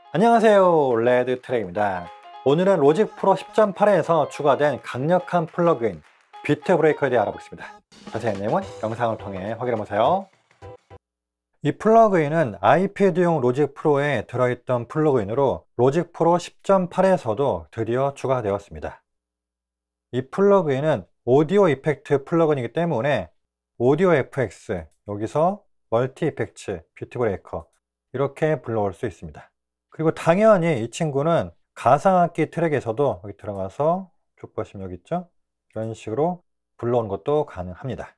안녕하세요, 레드트랙입니다. 오늘은 로직 프로 10.8에서 추가된 강력한 플러그인 비트 브레이커에 대해 알아보겠습니다. 자세한 내용은 영상을 통해 확인해보세요. 이 플러그인은 아이패드용 로직 프로에 들어있던 플러그인으로 로직 프로 10.8에서도 드디어 추가되었습니다. 이 플러그인은 오디오 이펙트 플러그인이기 때문에 오디오 FX, 여기서 멀티 이펙트, 비트 브레이커 이렇게 불러올 수 있습니다. 그리고 당연히 이 친구는 가상악기 트랙에서도 여기 들어가서 쭉 보시면 여기 있죠? 이런 식으로 불러오는 것도 가능합니다.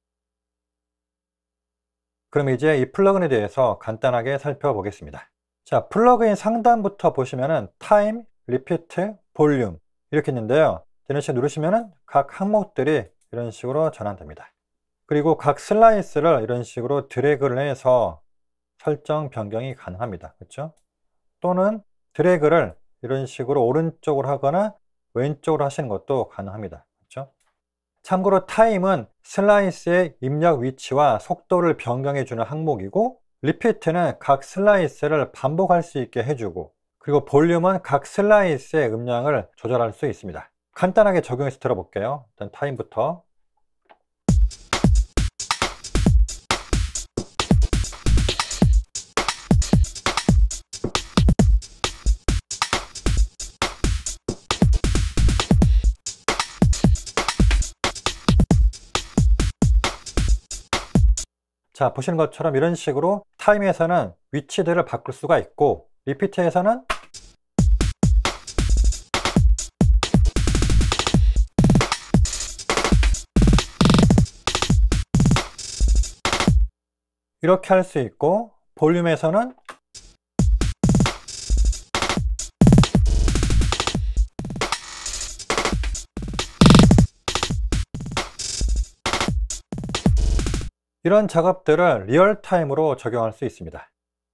그럼 이제 이 플러그인에 대해서 간단하게 살펴보겠습니다. 자, 플러그인 상단부터 보시면은 타임, 리피트, 볼륨 이렇게 있는데요. 이런 식으로 누르시면은 각 항목들이 이런 식으로 전환됩니다. 그리고 각 슬라이스를 이런 식으로 드래그를 해서 설정 변경이 가능합니다. 그렇죠? 또는 드래그를 이런 식으로 오른쪽으로 하거나 왼쪽으로 하시는 것도 가능합니다. 그렇죠? 참고로 타임은 슬라이스의 입력 위치와 속도를 변경해 주는 항목이고, 리피트는 각 슬라이스를 반복할 수 있게 해주고, 그리고 볼륨은 각 슬라이스의 음량을 조절할 수 있습니다. 간단하게 적용해서 들어볼게요. 일단 타임부터. 자, 보시는 것처럼 이런 식으로 타임에서는 위치들을 바꿀 수가 있고, 리피트에서는 이렇게 할 수 있고, 볼륨에서는 이런 작업들을 리얼타임으로 적용할 수 있습니다.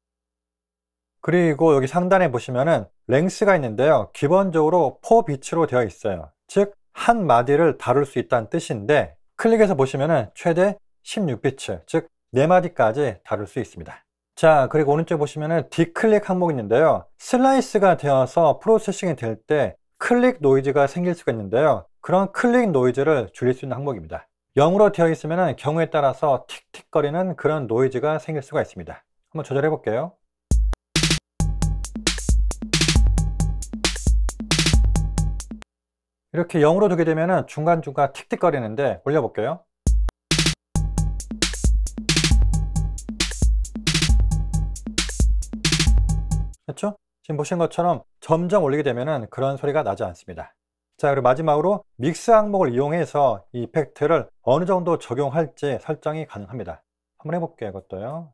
그리고 여기 상단에 보시면은 랭스가 있는데요. 기본적으로 4비트로 되어 있어요. 즉, 한 마디를 다룰 수 있다는 뜻인데, 클릭해서 보시면은 최대 16비트, 즉 4마디까지 다룰 수 있습니다. 자, 그리고 오른쪽에 보시면은 디클릭 항목이 있는데요. 슬라이스가 되어서 프로세싱이 될 때 클릭 노이즈가 생길 수가 있는데요. 그런 클릭 노이즈를 줄일 수 있는 항목입니다. 0으로 되어 있으면 경우에 따라서 틱틱거리는 그런 노이즈가 생길 수가 있습니다. 한번 조절해 볼게요. 이렇게 0으로 두게 되면 중간중간 틱틱거리는데 올려볼게요. 그렇죠? 지금 보신 것처럼 점점 올리게 되면 그런 소리가 나지 않습니다. 자, 그리고 마지막으로 믹스 항목을 이용해서 이 이펙트를 어느 정도 적용할지 설정이 가능합니다. 한번 해볼게요. 이것도요.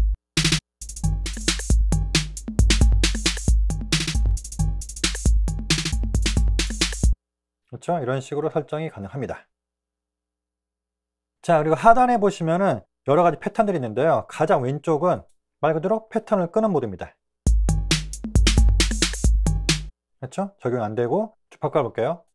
그렇죠? 이런 식으로 설정이 가능합니다. 자, 그리고 하단에 보시면은 여러 가지 패턴들이 있는데요. 가장 왼쪽은 말 그대로 패턴을 끄는 모드입니다. 그렇죠? 적용 안 되고 쭉 바꿔볼게요.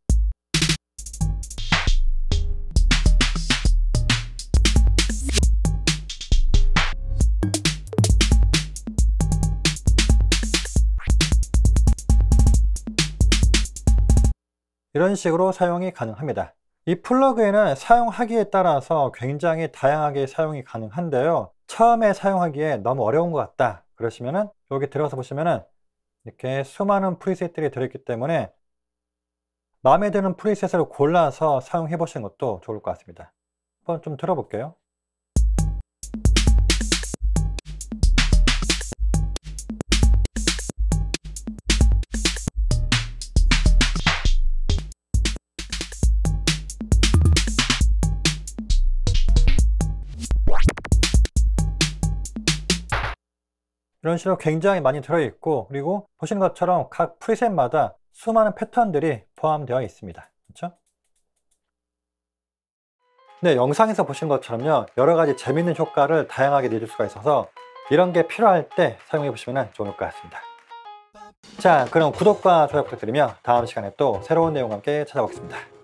이런 식으로 사용이 가능합니다. 이 플러그인은 사용하기에 따라서 굉장히 다양하게 사용이 가능한데요. 처음에 사용하기에 너무 어려운 것 같다 그러시면은 여기 들어가서 보시면은 이렇게 수많은 프리셋들이 들어있기 때문에 마음에 드는 프리셋을 골라서 사용해 보시는 것도 좋을 것 같습니다. 한번 좀 들어볼게요. 이런 식으로 굉장히 많이 들어있고, 그리고 보시는 것처럼 각 프리셋마다 수많은 패턴들이 포함되어 있습니다. 그렇죠? 네, 영상에서 보신 것처럼요, 여러 가지 재밌는 효과를 다양하게 내줄 수가 있어서 이런 게 필요할 때 사용해 보시면 좋을 것 같습니다. 자, 그럼 구독과 좋아요 부탁드리며 다음 시간에 또 새로운 내용과 함께 찾아오겠습니다.